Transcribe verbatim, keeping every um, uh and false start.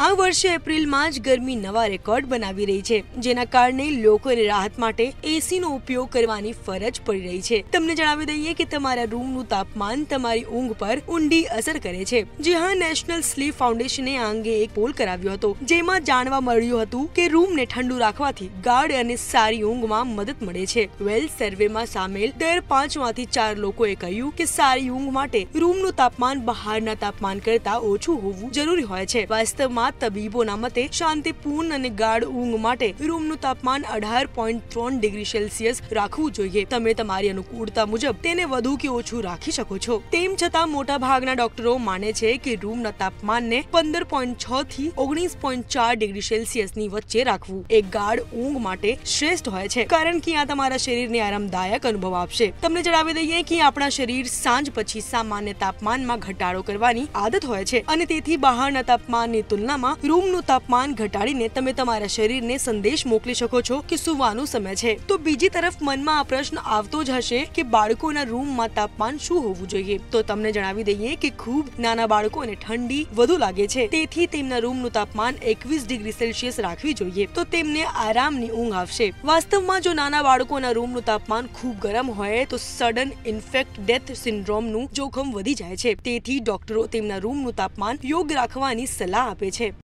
આ વર્ષે એપ્રિલમાં જ ગરમી નવા રેકોર્ડ બનાવી રહી છે, જેના કારણે લોકોને રાહત માટે એસી નો ઉપયોગ કરવાની ફરજ પડી રહી છે। તમને જણાવી દઈએ કે તમારા રૂમનું તાપમાન તમારી ઊંઘ પર ઊંડી અસર કરે છે। જી હા, નેશનલ સ્લીપ ફાઉન્ડેશને આ અંગે એક પોલ કરાવ્યો હતો, જેમાં જાણવા મળ્યું હતું કે રૂમને ઠંડુ રાખવાથી ગાઢ અને સારી ઊંઘમાં મદદ મળે છે। વેલ સર્વેમાં સામેલ દર પાંચ માંથી ચાર લોકોએ કહ્યું કે સારી ઊંઘ માટે રૂમનું તાપમાન બહારના તાપમાન કરતા ઓછું હોવું જરૂરી હોય છે। વાસ્તવમાં તબીબોના મતે શાંતિપૂર્ણ અને ગાઢ ઊંઘ માટે રૂમનું તાપમાન અઢાર પોઈન્ટ ત્રણ ડિગ્રી સેલ્સિયસ રાખવું જોઈએ। તમે તમારી અનુકૂળતા મુજબ તેને વધુ કે ઓછું રાખી શકો છો। તેમ છતાં મોટા ભાગના ડોક્ટરો માને છે કે રૂમના તાપમાનને પંદર પોઈન્ટ છ થી ઓગણીસ પોઈન્ટ ચાર ડિગ્રી સેલ્સિયસ ની વચ્ચે રાખવું એક ગાઢ ઊંઘ માટે શ્રેષ્ઠ હોય છે, કારણ કે આ તમારા શરીરને આરામદાયક અનુભવ આપશે। તમને જણાવી દઈએ કે આપણા શરીર સાંજ પછી સામાન્ય તાપમાનમાં ઘટાડો કરવાની આદત હોય છે, અને તેથી બહારના તાપમાનની તુલનામાં રૂમનું તાપમાન ઘટાડીને તમે તમારા શરીરને સંદેશ મોકલી શકો છો કે સુવાનો સમય છે। તો બીજી તરફ મનમાં આ પ્રશ્ન આવતો જ હશે કે બાળકોના રૂમમાં તાપમાન શું હોવું જોઈએ? તો તમને જણાવી દઈએ કે ખૂબ નાના બાળકોને ઠંડી વધુ લાગે છે, તેથી તેમના રૂમનું તાપમાન એકવીસ ડિગ્રી સેલ્સિયસ રાખવી જોઈએ, તો તેમને આરામની ઊંઘ આવશે। વાસ્તવમાં જો નાના બાળકોના રૂમનું તાપમાન ખૂબ ગરમ હોય તો સડન ઇન્ફેક્ટ ડેથ સિન્ડ્રોમનું જોખમ વધી જાય છે, તેથી ડોક્ટરો તેમના રૂમનું તાપમાન યોગ્ય રાખવાની સલાહ આપે છે।